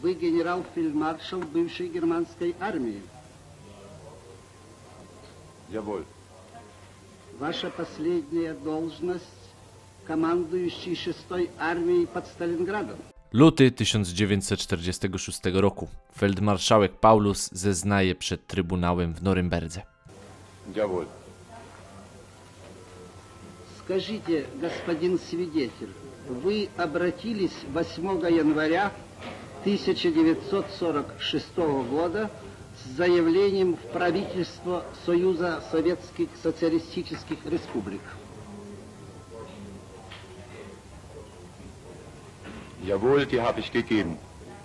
Вы генерал-фельдмаршал бывшей германской армии. Jawohl. Ваша последняя должность – командующий 6-й армией под Сталинградом. Luty 1946 roku. Feldmarszałek Paulus zeznaje przed Trybunałem w Norymberdze. Jawohl. Скажите, господин свидетель, вы обратились 8 января 1946 года с заявлением в правительство Союза Советских Социалистических Республик. Jawohl, die habe ich gegeben.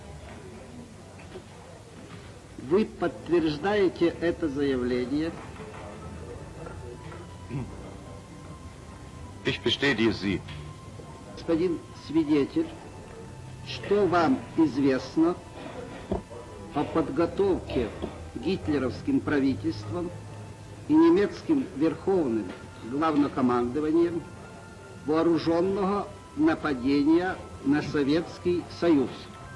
Вы подтверждаете это заявление? Ich bestätige sie. Господин свидетель, что вам известно о подготовке гитлеровским правительством и немецким верховным главнокомандованием вооруженного нападения на Советский Союз?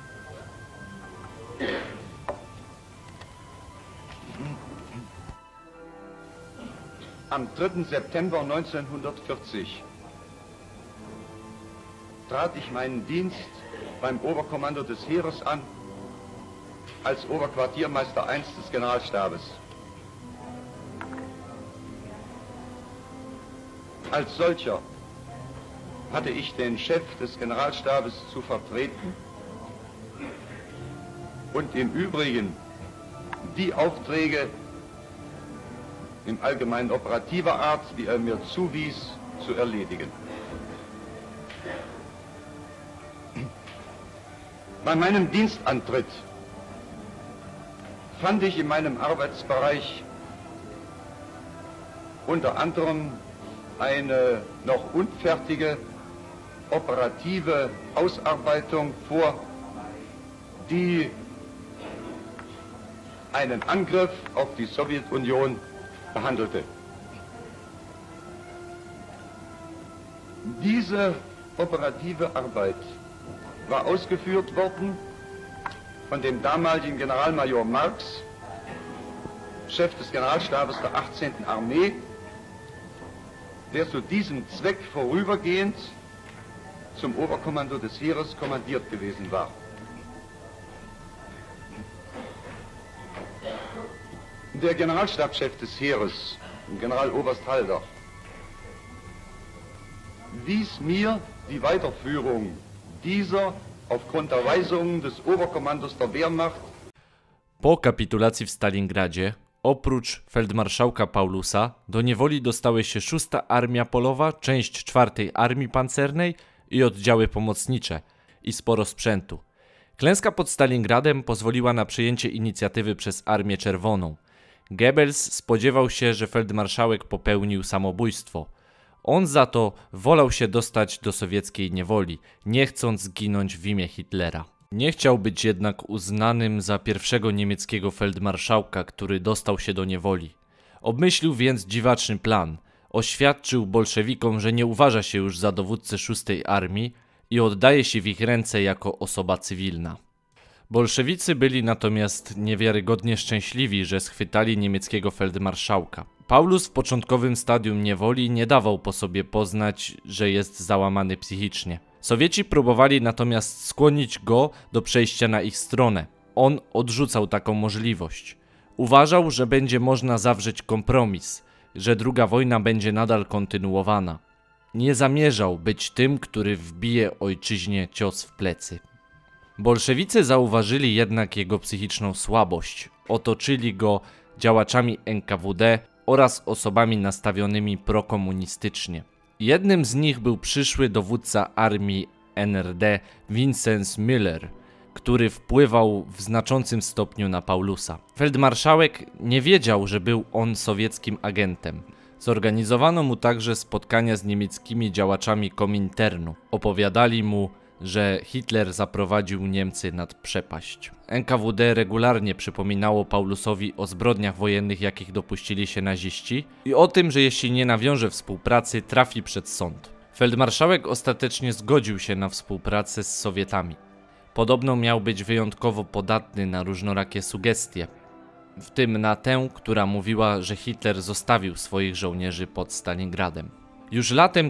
Am 3. September 1940 trat ich meinen Dienst beim Oberkommando des Heeres an als Oberquartiermeister I des Generalstabes. Als solcher hatte ich den Chef des Generalstabes zu vertreten und im Übrigen die Aufträge im Allgemeinen operativer Art, die er mir zuwies, zu erledigen. Bei meinem Dienstantritt fand ich in meinem Arbeitsbereich unter anderem eine noch unfertige operative Ausarbeitung vor, die einen Angriff auf die Sowjetunion behandelte. Diese operative Arbeit war ausgeführt worden von dem damaligen Generalmajor Marx, Chef des Generalstabes der 18. Armee, der zu diesem Zweck vorübergehend zum Oberkommando des Heeres kommandiert gewesen war. Der Generalstabschef des Heeres, Generaloberst Halder, wies mir die Weiterführung dieser aufgrund der Weisungen des Oberkommandos der Wehrmacht. Po kapitulacji w Stalingradzie, oprócz feldmarszałka Paulusa, do niewoli dostały się 6. Armia Polowa, część 4. Armii Pancernej i oddziały pomocnicze i sporo sprzętu. Klęska pod Stalingradem pozwoliła na przejęcie inicjatywy przez Armię Czerwoną. Goebbels spodziewał się, że feldmarszałek popełnił samobójstwo. On za to wolał się dostać do sowieckiej niewoli, nie chcąc zginąć w imię Hitlera. Nie chciał być jednak uznanym za pierwszego niemieckiego feldmarszałka, który dostał się do niewoli. Obmyślił więc dziwaczny plan. Oświadczył bolszewikom, że nie uważa się już za dowódcę 6. Armii i oddaje się w ich ręce jako osoba cywilna. Bolszewicy byli natomiast niewiarygodnie szczęśliwi, że schwytali niemieckiego feldmarszałka. Paulus w początkowym stadium niewoli nie dawał po sobie poznać, że jest załamany psychicznie. Sowieci próbowali natomiast skłonić go do przejścia na ich stronę. On odrzucał taką możliwość. Uważał, że będzie można zawrzeć kompromis, że II wojna będzie nadal kontynuowana. Nie zamierzał być tym, który wbije ojczyźnie cios w plecy. Bolszewicy zauważyli jednak jego psychiczną słabość. Otoczyli go działaczami NKWD oraz osobami nastawionymi prokomunistycznie. Jednym z nich był przyszły dowódca armii NRD Vincenz Müller, który wpływał w znaczącym stopniu na Paulusa. Feldmarszałek nie wiedział, że był on sowieckim agentem. Zorganizowano mu także spotkania z niemieckimi działaczami Kominternu. Opowiadali mu, że Hitler zaprowadził Niemcy nad przepaść. NKWD regularnie przypominało Paulusowi o zbrodniach wojennych, jakich dopuścili się naziści i o tym, że jeśli nie nawiąże współpracy, trafi przed sąd. Feldmarszałek ostatecznie zgodził się na współpracę z Sowietami. Podobno miał być wyjątkowo podatny na różnorakie sugestie, w tym na tę, która mówiła, że Hitler zostawił swoich żołnierzy pod Stalingradem. Już latem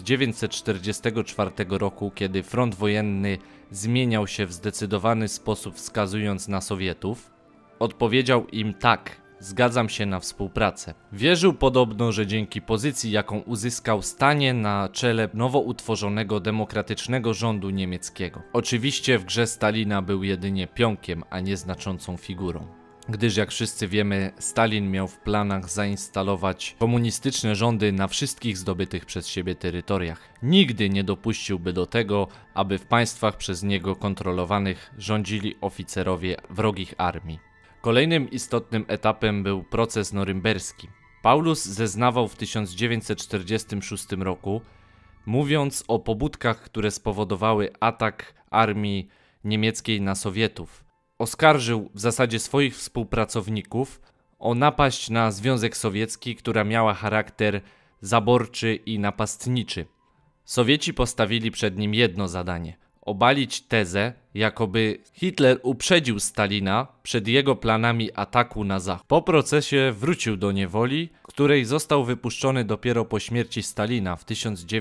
1944 roku, kiedy front wojenny zmieniał się w zdecydowany sposób wskazując na Sowietów, odpowiedział im tak, zgadzam się na współpracę. Wierzył podobno, że dzięki pozycji, jaką uzyskał, stanie na czele nowo utworzonego demokratycznego rządu niemieckiego. Oczywiście w grze Stalina był jedynie pionkiem, a nie znaczącą figurą. Gdyż jak wszyscy wiemy, Stalin miał w planach zainstalować komunistyczne rządy na wszystkich zdobytych przez siebie terytoriach. Nigdy nie dopuściłby do tego, aby w państwach przez niego kontrolowanych rządzili oficerowie wrogich armii. Kolejnym istotnym etapem był proces norymberski. Paulus zeznawał w 1946 roku, mówiąc o pobudkach, które spowodowały atak armii niemieckiej na Sowietów. Oskarżył w zasadzie swoich współpracowników o napaść na Związek Sowiecki, która miała charakter zaborczy i napastniczy. Sowieci postawili przed nim jedno zadanie: obalić tezę, jakoby Hitler uprzedził Stalina przed jego planami ataku na Zachód. Po procesie wrócił do niewoli, której został wypuszczony dopiero po śmierci Stalina w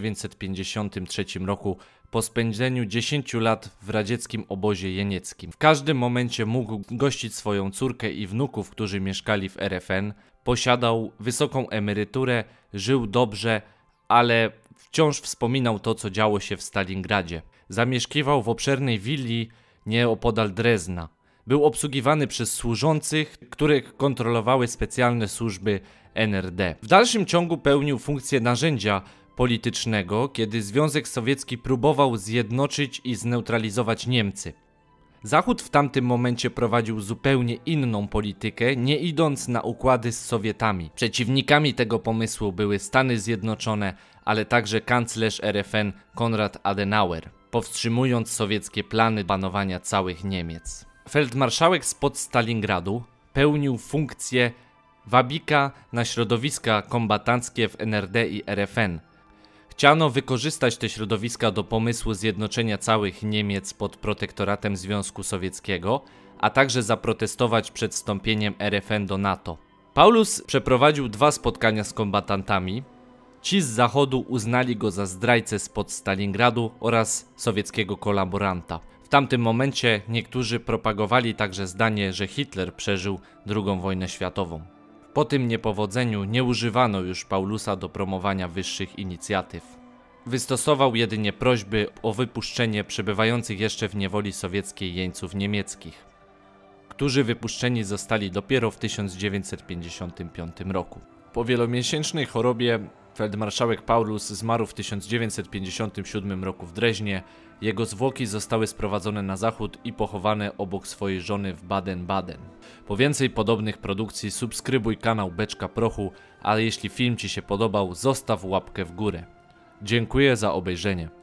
1953 roku po spędzeniu 10 lat w radzieckim obozie jenieckim. W każdym momencie mógł gościć swoją córkę i wnuków, którzy mieszkali w RFN, posiadał wysoką emeryturę, żył dobrze, ale wciąż wspominał to, co działo się w Stalingradzie. Zamieszkiwał w obszernej willi nieopodal Drezna. Był obsługiwany przez służących, których kontrolowały specjalne służby NRD. W dalszym ciągu pełnił funkcję narzędzia politycznego, kiedy Związek Sowiecki próbował zjednoczyć i zneutralizować Niemcy. Zachód w tamtym momencie prowadził zupełnie inną politykę, nie idąc na układy z Sowietami. Przeciwnikami tego pomysłu były Stany Zjednoczone, ale także kanclerz RFN Konrad Adenauer, powstrzymując sowieckie plany panowania całych Niemiec. Feldmarszałek spod Stalingradu pełnił funkcję wabika na środowiska kombatanckie w NRD i RFN. Chciano wykorzystać te środowiska do pomysłu zjednoczenia całych Niemiec pod protektoratem Związku Sowieckiego, a także zaprotestować przed wstąpieniem RFN do NATO. Paulus przeprowadził 2 spotkania z kombatantami. Ci z Zachodu uznali go za zdrajcę spod Stalingradu oraz sowieckiego kolaboranta. W tamtym momencie niektórzy propagowali także zdanie, że Hitler przeżył II wojnę światową. Po tym niepowodzeniu nie używano już Paulusa do promowania wyższych inicjatyw. Wystosował jedynie prośby o wypuszczenie przebywających jeszcze w niewoli sowieckiej jeńców niemieckich, którzy wypuszczeni zostali dopiero w 1955 roku. Po wielomiesięcznej chorobie feldmarszałek Paulus zmarł w 1957 roku w Dreźnie. Jego zwłoki zostały sprowadzone na zachód i pochowane obok swojej żony w Baden-Baden. Po więcej podobnych produkcji subskrybuj kanał Beczka Prochu, a jeśli film Ci się podobał, zostaw łapkę w górę. Dziękuję za obejrzenie.